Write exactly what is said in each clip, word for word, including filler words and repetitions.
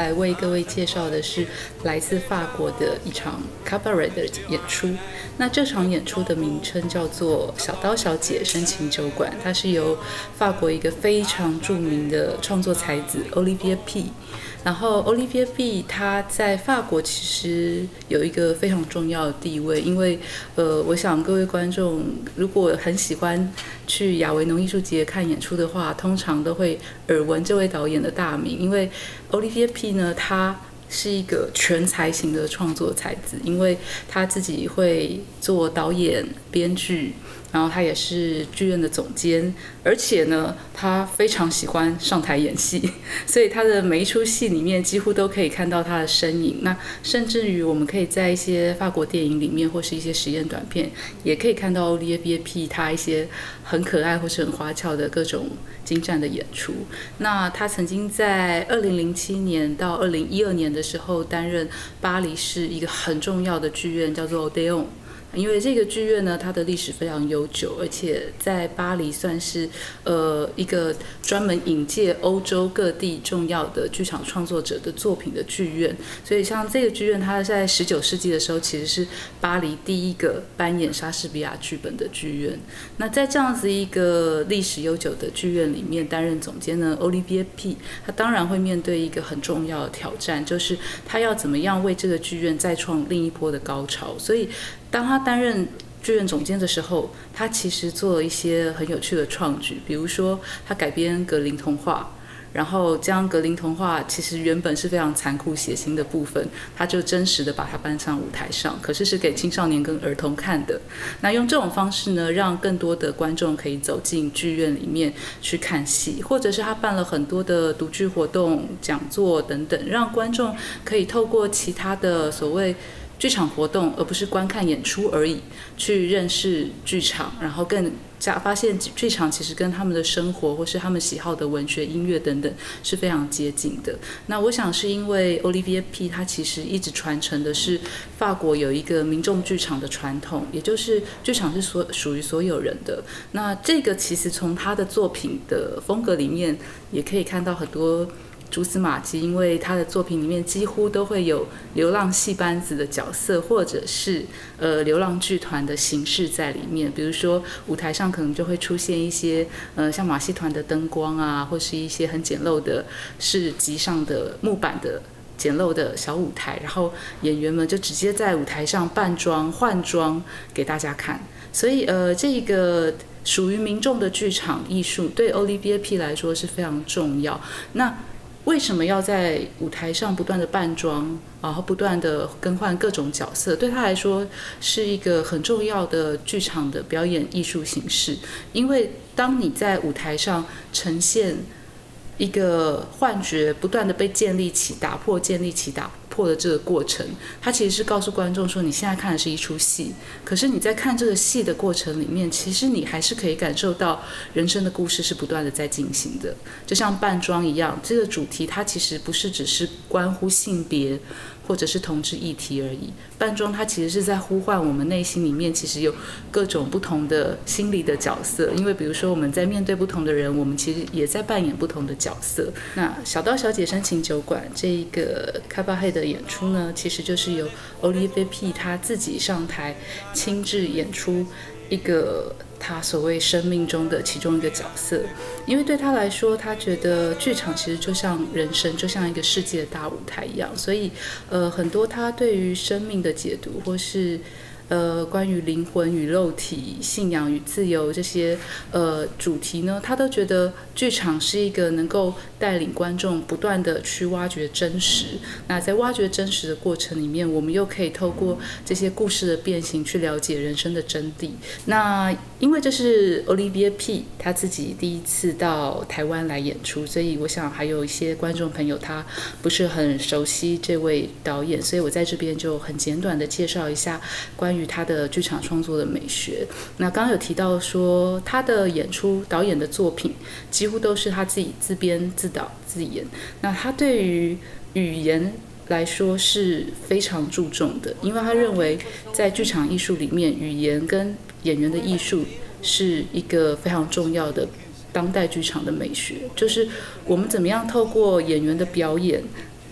来为各位介绍的是来自法国的一场 cabaret 的演出。那这场演出的名称叫做《小刀小姐深情酒馆》，它是由法国一个非常著名的创作才子 Olivier P。然后 Olivier P 他在法国其实有一个非常重要的地位，因为呃，我想各位观众如果很喜欢去亚维农艺术节看演出的话，通常都会耳闻这位导演的大名，因为 Olivier P 呢，他是一个全才型的创作才子，因为他自己会做导演、编剧，然后他也是剧院的总监，而且呢，他非常喜欢上台演戏，所以他的每一出戏里面几乎都可以看到他的身影。那甚至于我们可以在一些法国电影里面，或是一些实验短片，也可以看到 Olivier P 他一些很可爱或是很花俏的各种精湛的演出。那他曾经在二零零七年到二零一二年的时候担任巴黎市一个很重要的剧院，叫做 Odéon。因为这个剧院呢，它的历史非常悠久，而且在巴黎算是呃一个专门引介欧洲各地重要的剧场创作者的作品的剧院。所以像这个剧院，它在十九世纪的时候其实是巴黎第一个扮演莎士比亚剧本的剧院。那在这样子一个历史悠久的剧院里面担任总监呢 ，Olivier P 他当然会面对一个很重要的挑战，就是他要怎么样为这个剧院再创另一波的高潮。所以当他担任剧院总监的时候，他其实做了一些很有趣的创举，比如说他改编格林童话，然后将格林童话其实原本是非常残酷血腥的部分，他就真实的把它搬上舞台上，可是是给青少年跟儿童看的。那用这种方式呢，让更多的观众可以走进剧院里面去看戏，或者是他办了很多的读剧活动、讲座等等，让观众可以透过其他的所谓剧场活动，而不是观看演出而已，去认识剧场，然后更加发现剧场其实跟他们的生活或是他们喜好的文学、音乐等等是非常接近的。那我想是因为 Olivier P 他其实一直传承的是法国有一个民众剧场的传统，也就是剧场是所属于所有人的。那这个其实从他的作品的风格里面也可以看到很多蛛丝马迹，因为他的作品里面几乎都会有流浪戏班子的角色，或者是呃流浪剧团的形式在里面。比如说舞台上可能就会出现一些呃像马戏团的灯光啊，或是一些很简陋的市集上的木板的简陋的小舞台，然后演员们就直接在舞台上扮装换装给大家看。所以呃这个属于民众的剧场艺术对 Olivier P 来说是非常重要。那为什么要在舞台上不断的扮装，然后不断的更换各种角色？对他来说是一个很重要的剧场的表演艺术形式。因为当你在舞台上呈现一个幻觉不断的被建立起、打破、建立起、打破的这个过程，它其实是告诉观众说，你现在看的是一出戏，可是你在看这个戏的过程里面，其实你还是可以感受到人生的故事是不断的在进行的。就像扮装一样，这个主题它其实不是只是关乎性别或者是同志议题而已。扮装它其实是在呼唤我们内心里面其实有各种不同的心理的角色，因为比如说我们在面对不同的人，我们其实也在扮演不同的角色。那小刀小姐深情酒馆这一个卡巴黑的演出呢，其实就是由 Olivier P 他自己上台亲自演出一个他所谓生命中的其中一个角色。因为对他来说，他觉得剧场其实就像人生，就像一个世界的大舞台一样，所以呃，很多他对于生命的解读，或是呃，关于灵魂与肉体、信仰与自由这些呃主题呢，他都觉得剧场是一个能够带领观众不断的去挖掘真实。那在挖掘真实的过程里面，我们又可以透过这些故事的变形去了解人生的真谛。那因为这是 Olivier P 他自己第一次到台湾来演出，所以我想还有一些观众朋友他不是很熟悉这位导演，所以我在这边就很简短的介绍一下关于他的剧场创作的美学。那刚刚有提到说他的演出导演的作品几乎都是他自己自编自导自演，那他对于语言来说是非常注重的，因为他认为在剧场艺术里面，语言跟演员的艺术是一个非常重要的当代剧场的美学，就是我们怎么样透过演员的表演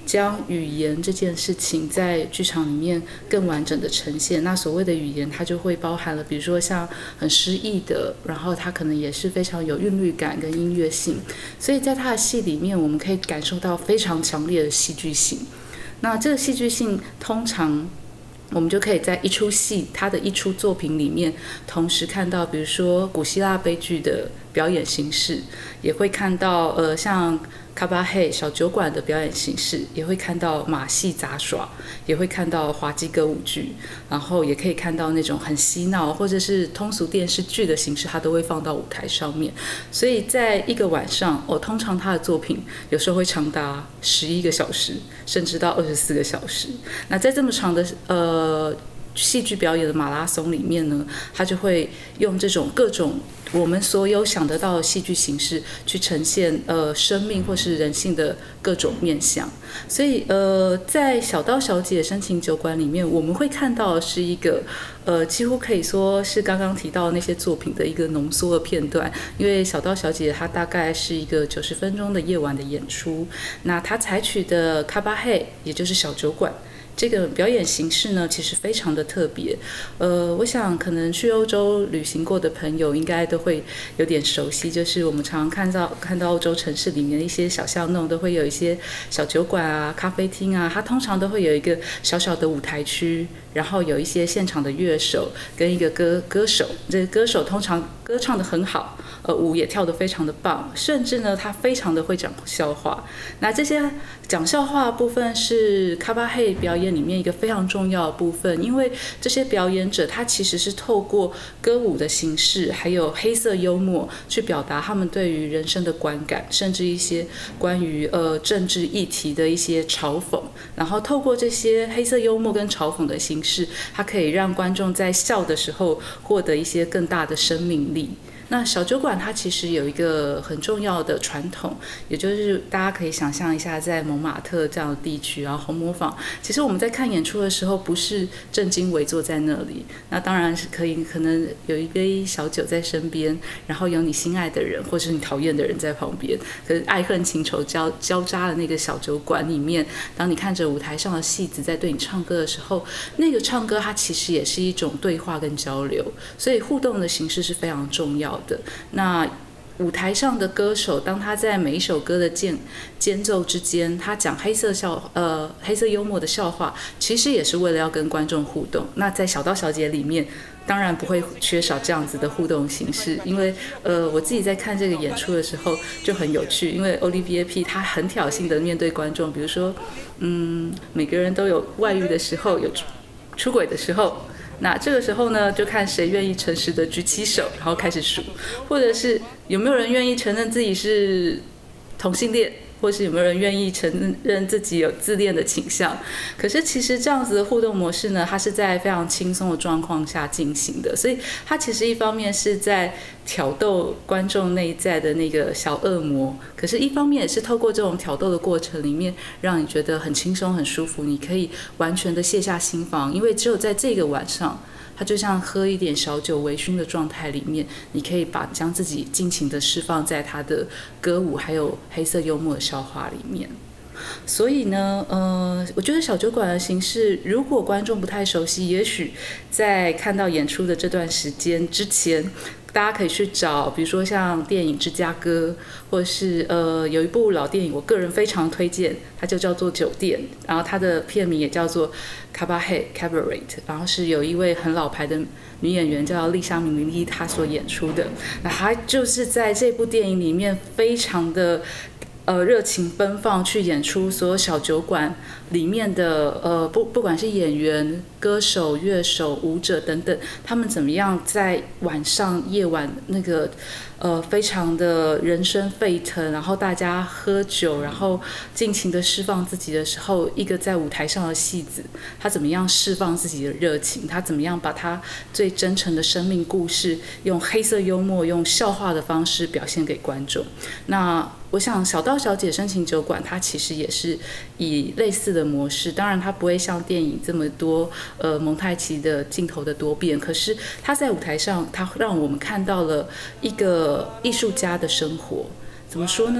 将语言这件事情在剧场里面更完整的呈现。那所谓的语言，它就会包含了，比如说像很诗意的，然后它可能也是非常有韵律感跟音乐性，所以在它的戏里面，我们可以感受到非常强烈的戏剧性。那这个戏剧性通常我们就可以在一出戏，它的一出作品里面，同时看到，比如说古希腊悲剧的表演形式，也会看到呃像卡巴黑小酒馆的表演形式，也会看到马戏杂耍，也会看到滑稽歌舞剧，然后也可以看到那种很嬉闹或者是通俗电视剧的形式，它都会放到舞台上面。所以在一个晚上，哦，通常他的作品有时候会长达十一个小时，甚至到二十四个小时。那在这么长的呃戏剧表演的马拉松里面呢，他就会用这种各种我们所有想得到的戏剧形式去呈现呃生命或是人性的各种面向。所以呃在小刀小姐深情酒馆里面，我们会看到的是一个呃几乎可以说是刚刚提到的那些作品的一个浓缩的片段。因为小刀小姐她大概是一个九十分钟的夜晚的演出，那她采取的卡巴黑也就是小酒馆这个表演形式呢，其实非常的特别。呃，我想可能去欧洲旅行过的朋友应该都会有点熟悉，就是我们常常看到看到欧洲城市里面的一些小巷弄，都会有一些小酒馆啊、咖啡厅啊，它通常都会有一个小小的舞台区，然后有一些现场的乐手跟一个歌歌手，这个歌手通常歌唱得很好，呃，舞也跳得非常的棒，甚至呢，他非常的会讲笑话。那这些讲笑话的部分是卡巴黑表演里面一个非常重要的部分，因为这些表演者他其实是透过歌舞的形式，还有黑色幽默去表达他们对于人生的观感，甚至一些关于呃政治议题的一些嘲讽。然后透过这些黑色幽默跟嘲讽的形式，它可以让观众在笑的时候获得一些更大的生命力。那小酒馆它其实有一个很重要的传统，也就是大家可以想象一下，在蒙马特这样的地区，然后红磨坊，其实我们在看演出的时候，不是正襟危坐在那里，那当然是可以，可能有一杯小酒在身边，然后有你心爱的人或是你讨厌的人在旁边，可是爱恨情仇交交织的那个小酒馆里面，当你看着舞台上的戏子在对你唱歌的时候，那个唱歌它其实也是一种对话跟交流，所以互动的形式是非常重要的。那舞台上的歌手，当他在每一首歌的间间奏之间，他讲黑色笑呃黑色幽默的笑话，其实也是为了要跟观众互动。那在小刀小姐里面，当然不会缺少这样子的互动形式，因为呃我自己在看这个演出的时候就很有趣，因为 Olivier P 他很挑衅的面对观众，比如说嗯每个人都有外遇的时候，有出轨的时候。那这个时候呢，就看谁愿意诚实的举起手，然后开始数，或者是有没有人愿意承认自己是同性恋，或是有没有人愿意承认自己有自恋的倾向。可是其实这样子的互动模式呢，它是在非常轻松的状况下进行的，所以它其实一方面是在挑逗观众内在的那个小恶魔，可是一方面也是透过这种挑逗的过程里面，让你觉得很轻松很舒服，你可以完全的卸下心防，因为只有在这个晚上，它就像喝一点小酒微醺的状态里面，你可以把将自己尽情的释放在它的歌舞还有黑色幽默的笑话里面。所以呢，呃，我觉得小酒馆的形式，如果观众不太熟悉，也许在看到演出的这段时间之前，大家可以去找，比如说像电影《芝加哥》，或者是呃有一部老电影，我个人非常推荐，它就叫做《酒店》，然后它的片名也叫做 Cabaret Cabaret， 然后是有一位很老牌的女演员叫丽莎明莉她所演出的，那她就是在这部电影里面非常的。呃，热情奔放去演出所有小酒馆里面的呃，不不管是演员、歌手、乐手、舞者等等，他们怎么样在晚上夜晚那个呃非常的人声沸腾，然后大家喝酒，然后尽情的释放自己的时候，一个在舞台上的戏子，他怎么样释放自己的热情，他怎么样把他最真诚的生命故事，用黑色幽默、用笑话的方式表现给观众。那我想小刀小姐深情酒馆它其实也是以类似的模式，当然它不会像电影这么多呃蒙太奇的镜头的多变，可是它在舞台上它让我们看到了一个艺术家的生活。怎么说呢？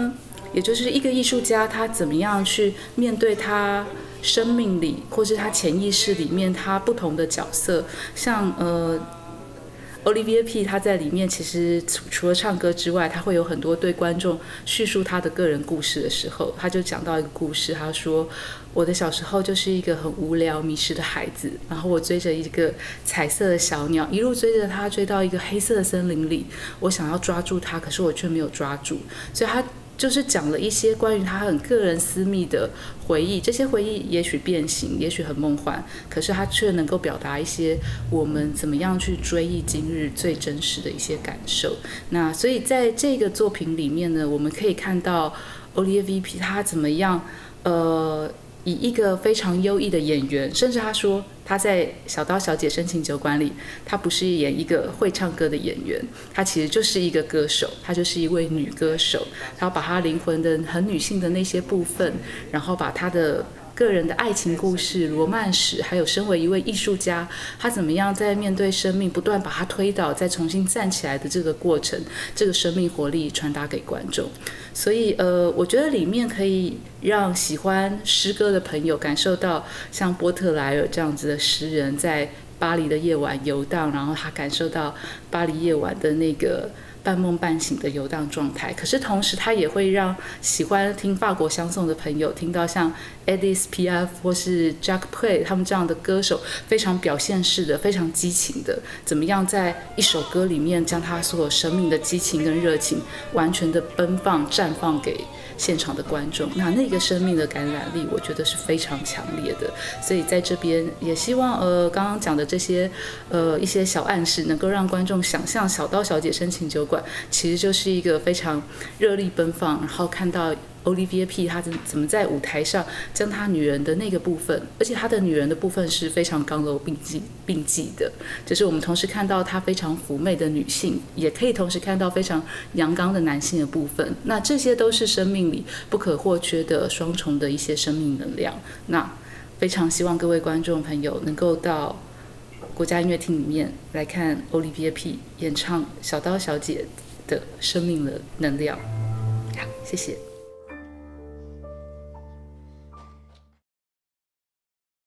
也就是一个艺术家他怎么样去面对他生命里或是他潜意识里面他不同的角色，像呃。Olivia P 他在里面其实除了唱歌之外，他会有很多对观众叙述他的个人故事的时候，他就讲到一个故事，他说我的小时候就是一个很无聊迷失的孩子，然后我追着一个彩色的小鸟，一路追着它追到一个黑色的森林里，我想要抓住它，可是我却没有抓住，所以他就是讲了一些关于他很个人私密的回忆，这些回忆也许变形，也许很梦幻，可是他却能够表达一些我们怎么样去追忆今日最真实的一些感受。那所以在这个作品里面呢，我们可以看到 Olivia P 他怎么样呃以一个非常优异的演员，甚至他说他在《小刀小姐深情酒馆》里，他不是演一个会唱歌的演员，他其实就是一个歌手，他就是一位女歌手，他要把他灵魂的很女性的那些部分，然后把他的个人的爱情故事、罗曼史，还有身为一位艺术家，他怎么样在面对生命不断把他推倒，再重新站起来的这个过程，这个生命活力传达给观众。所以呃，我觉得里面可以让喜欢诗歌的朋友感受到像波特莱尔这样子的诗人在巴黎的夜晚游荡，然后他感受到巴黎夜晚的那个半梦半醒的游荡状态，可是同时他也会让喜欢听法国香颂的朋友听到像 Edith Piaf 或是 Jacques Brel 他们这样的歌手非常表现式的、非常激情的，怎么样在一首歌里面将他所有生命的激情跟热情完全的奔放绽放给现场的观众，那那个生命的感染力我觉得是非常强烈的。所以在这边也希望呃刚刚讲的这些呃一些小暗示能够让观众想象小刀小姐深情酒馆其实就是一个非常热力奔放，然后看到Olivia P 她怎么在舞台上将她女人的那个部分，而且她的女人的部分是非常刚柔并济并济的，就是我们同时看到她非常妩媚的女性，也可以同时看到非常阳刚的男性的部分，那这些都是生命里不可或缺的双重的一些生命能量。那非常希望各位观众朋友能够到国家音乐厅里面来看 Olivia P 演唱小刀小姐的生命的能量。好，谢谢。